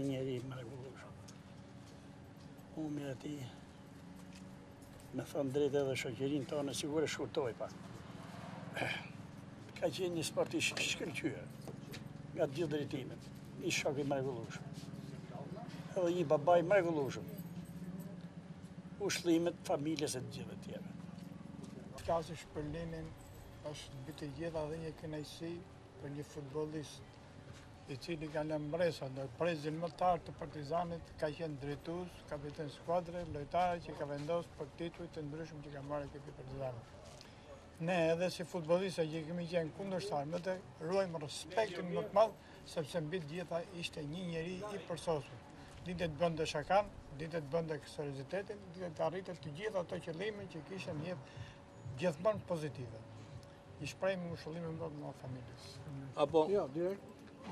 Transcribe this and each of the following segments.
Njeri mrekullueshëm. Unë me ati, me thënë drejt edhe shoqërinë tonë, sigur e shkurtoj pak. Ka qenë një sportist shkëlqyer, nga të gjithë drejtimet, një shok i mrekullueshëm. Edhe një babaj mrekullueshëm. Ushtrimet, familjes e të gjithë të tjera. Të flasësh për Lenin është mbi të gjitha dhe një kënaqësi për një futbollist i cili ka lënë mbresa, prezin më të lartë të Partizanit, ka qenë drejtues, kapiten skuadre, lojtar që ka vendosur për titujt të ndryshëm që ka marrë ekipi Partizanit. Ne edhe si futbollistë që kemi qenë kundërshtar, më të ruajmë respektin më të madh, sepse mbi të gjitha ishte një njeri i përsosur. Dinte të bënte shakan, dinte të bënte seriozitetin, dinte të arrite të gjitha ato qëllime që kishte në jetë gjithmonë pozitive. I shprehim ushëllimin më familjes. Apo Jo, direkt.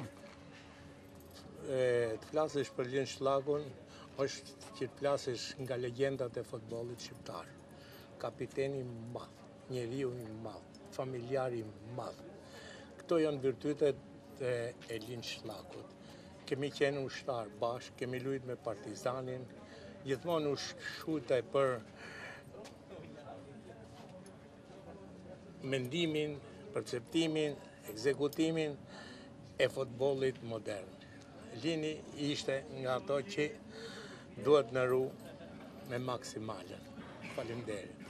Të flasësh për Ljen Shllakun është që të flasësh nga legjendat e futbollit shqiptar. Kapiteni i madh, njeriu i madh, familjari i madh. Këto janë virtytet e Ljen Shllakut. Kemi qenë ushtar bashkë, kemi luajtur me Partizanin, gjithmonë u shkruaj për mendimin, perceptimin, ekzekutimin e futbollit modern. Lini ishte nga ato që duhet në ru me maksimalen. Faleminderit.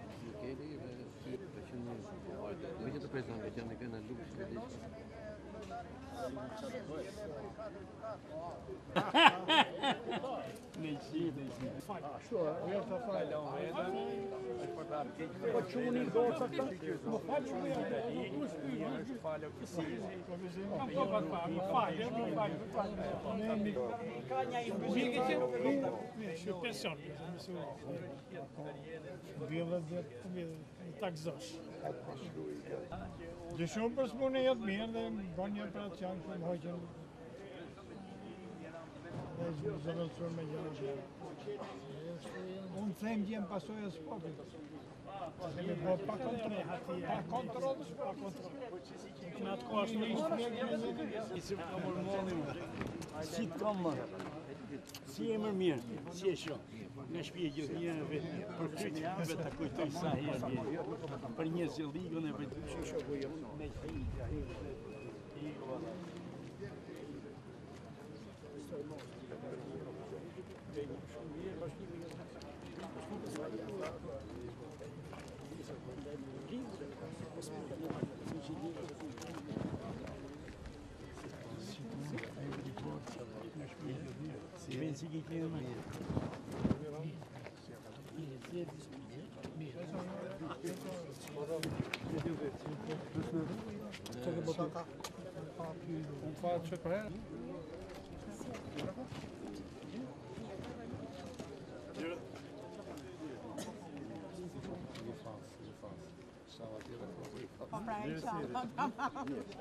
Vegetable president, which is Po çuni goca këta? Më fal çuni. Ka një imbuzike Şu pension. Vjellë dhe ta gëzosh. Dhe shumë për s'mune jetë mirë dhe bën një operacion që më hoqën dhe zëvëllësur me gjënë. Unë them gjenë pasojë e sportit. Kemi bërë pa kontrol. Pa kontrol dhe pa kontrol. Në atë kohë është në si të kam ormonin, si të kam marrë. Si e mërë mirë, si e shumë. Nga shpje gjithë njërë vetë, për krytë vetë të kujtoj sa herë vjetë. Për një zilligën e vetë me si vjen si gjithë një më. Unë fa që për herë. Po pra e qa.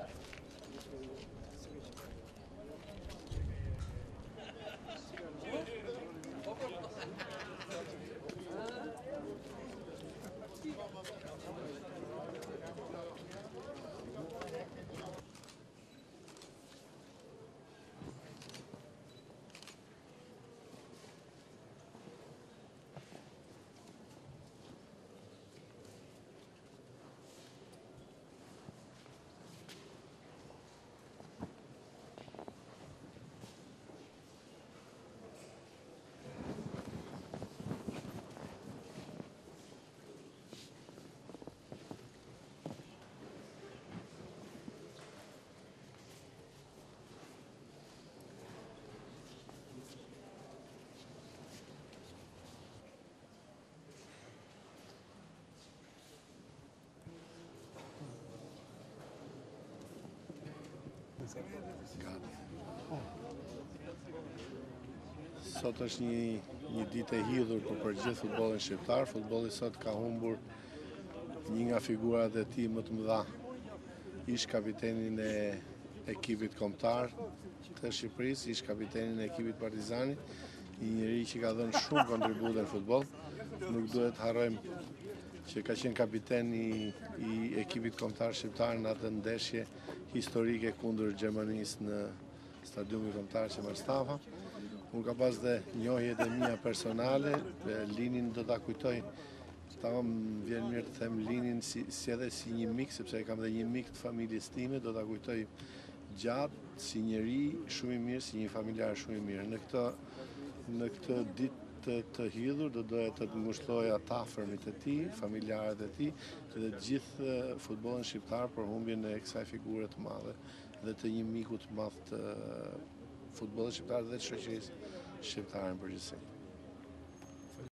Sot është një ditë e hidhur për gjithë futbollin shqiptar. Futbolli sot ka humbur një nga figurat e tij më të mëdha, ish kapitenin e ekipit kombëtar të Shqipërisë, ish kapitenin e ekipit Partizani, një njeri që ka dhënë shumë kontribute në futboll. Nuk duhet harrojmë që ka qenë kapiten i ekipit kombëtar shqiptar në atë ndeshje historike kundër Gjermanisë në stadiumin kombëtar Qemar Stafa. Unë ka pas dhe njohjet e mia personale, Linin do ta kujtoj, vjen mirë të them Linin si edhe si një mik, sepse kam dhe një mik të familjes time, do ta kujtoj gjatë, si njeri shumë i mirë, si një familjar shumë i mirë. Në këtë ditë të hidhur, do doja të ngushëlloja të afërmit e tij, familjarët e tij dhe gjithë futbollin shqiptar për humbjen e kësaj figure të madhe dhe të një miku të madh të futbollit shqiptar dhe të shoqërisë shqiptare në përgjithësi.